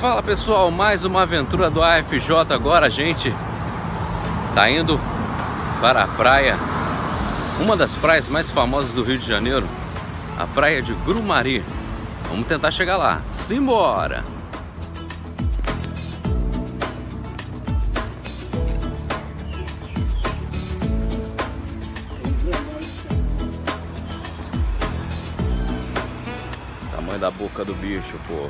Fala pessoal, mais uma aventura do AFJ. Agora a gente tá indo para a praia, uma das praias mais famosas do Rio de Janeiro, a praia de Grumari. Vamos tentar chegar lá. Simbora! Tamanho da boca do bicho, pô.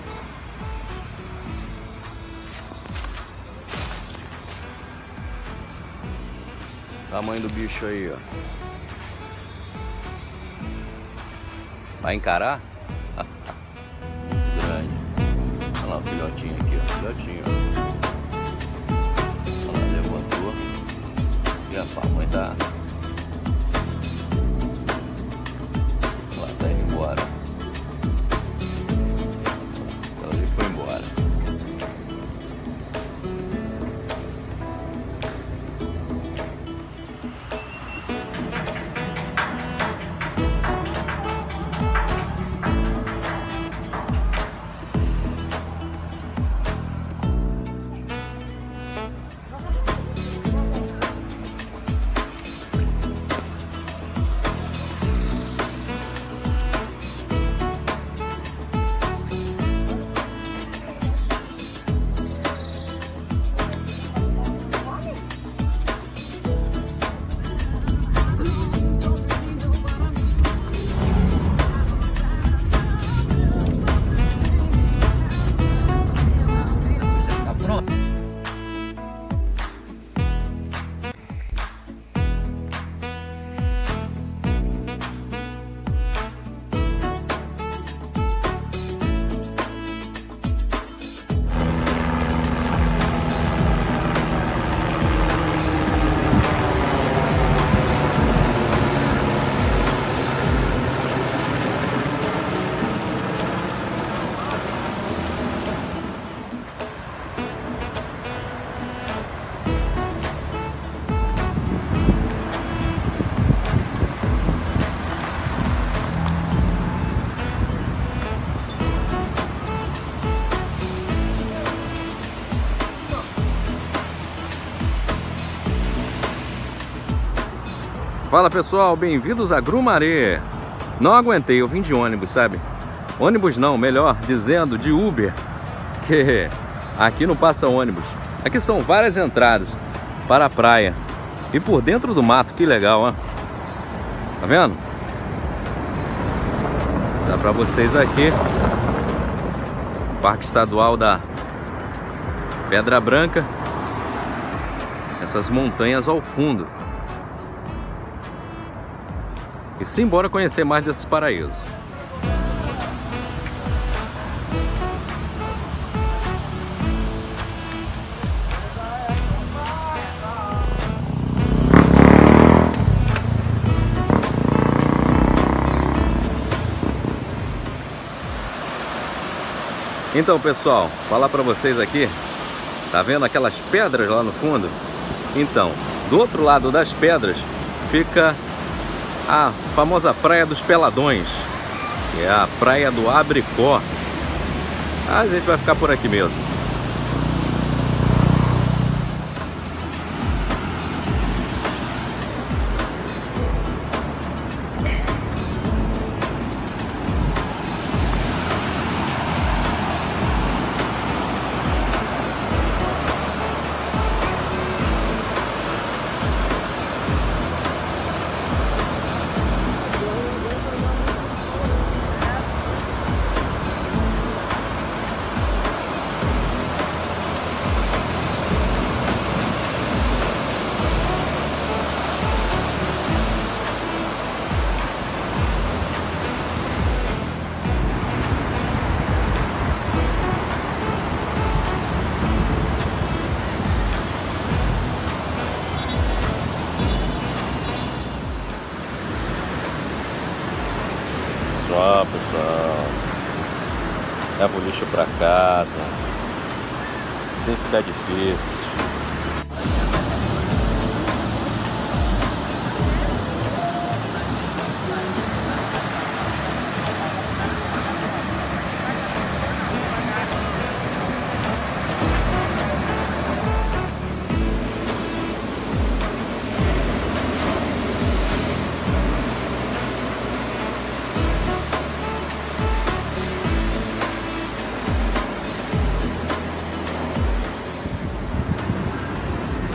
Tamanho do bicho aí, ó. Vai encarar? Grande. Olha lá o filhotinho aqui, ó. Filhotinho, ó. Olha lá, levantou. E a mãe tá... Olha lá, tá indo embora. Ela já foi embora. Fala pessoal, bem-vindos a Grumari. Não aguentei, eu vim de ônibus, sabe? Ônibus não, melhor dizendo, de Uber. Que aqui não passa ônibus. Aqui são várias entradas para a praia. E por dentro do mato, que legal, ó. Tá vendo? Dá pra vocês aqui. Parque Estadual da Pedra Branca. Essas montanhas ao fundo. E simbora conhecer mais desses paraísos. Então pessoal, falar pra vocês aqui. Tá vendo aquelas pedras lá no fundo? Então, do outro lado das pedras fica a famosa Praia dos Peladões, que é a Praia do Abricó. A gente vai ficar por aqui mesmo. Ó, pessoal, leva o lixo pra casa, sem ficar difícil.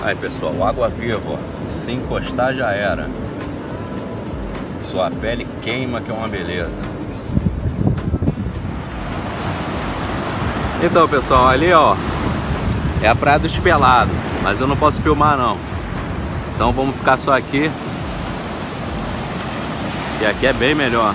Aí pessoal, água viva, ó. Se encostar já era. Sua pele queima, que é uma beleza. Então pessoal, ali ó, é a Praia dos Pelados, mas eu não posso filmar não. Então vamos ficar só aqui. E aqui é bem melhor.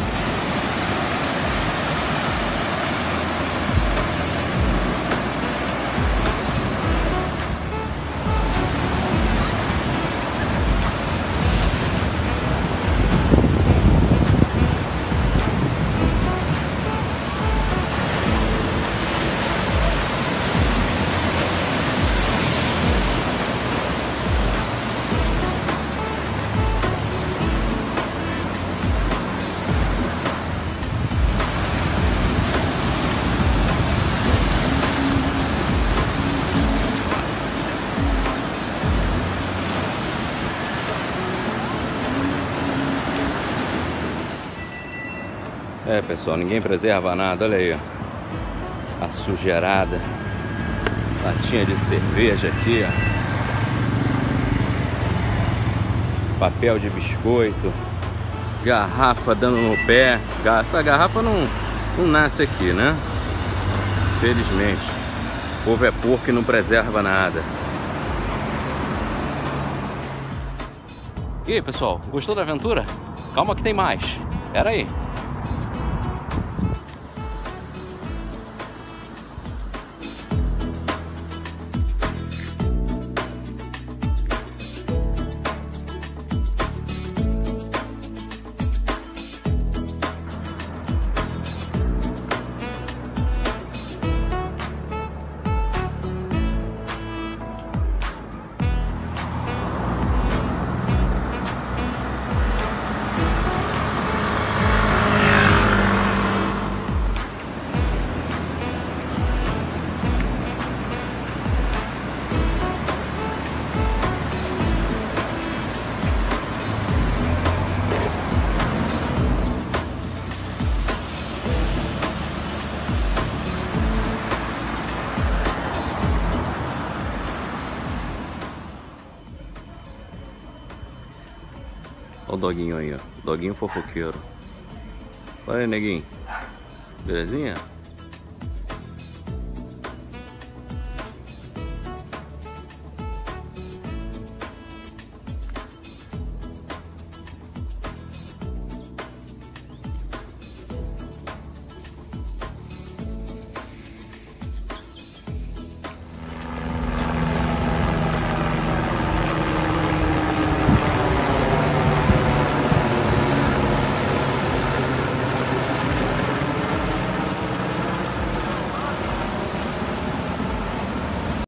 É pessoal, ninguém preserva nada, olha aí ó. A sujeirada. Latinha de cerveja aqui ó. Papel de biscoito. Garrafa dando no pé. Essa garrafa não nasce aqui, né? Felizmente. O povo é porco e não preserva nada. E aí pessoal, gostou da aventura? Calma que tem mais. Pera aí. Olha o doguinho aí, ó. Doguinho fofoqueiro. Olha aí, neguinho. Belezinha?